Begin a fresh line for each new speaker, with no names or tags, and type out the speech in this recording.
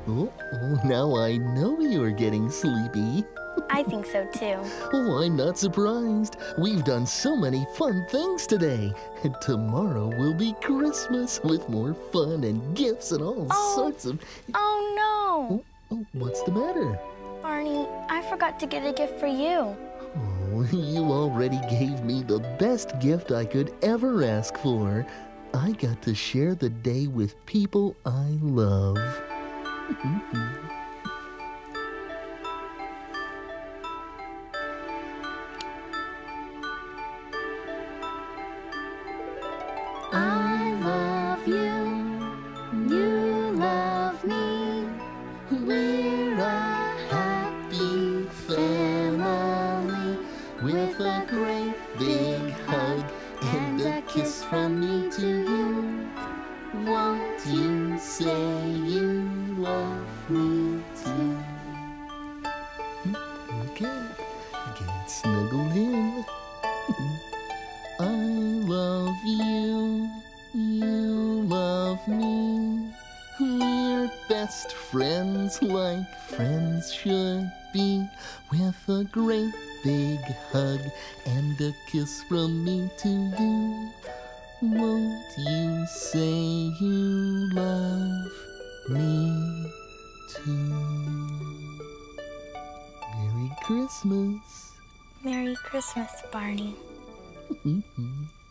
Oh, now I know you're getting sleepy.
I think so too.
Oh, I'm not surprised. We've done so many fun things today. And tomorrow will be Christmas with more fun and gifts and all sorts of...
Oh
Oh, what's the matter?
no! Barney, I forgot to get a gift for you.
Oh, you already gave me the best gift I could ever ask for. I got to share the day with people I love.
I love you, you love me. We're a happy family with a great big hug and a kiss from me to you. Won't you say you love me too?
Okay, get snuggled in. I love you, you love me. We're best friends like friends should be, with a great big hug and a kiss from me to you. Won't you say you love me too? Merry Christmas.
Merry Christmas, Barney.
Mhm.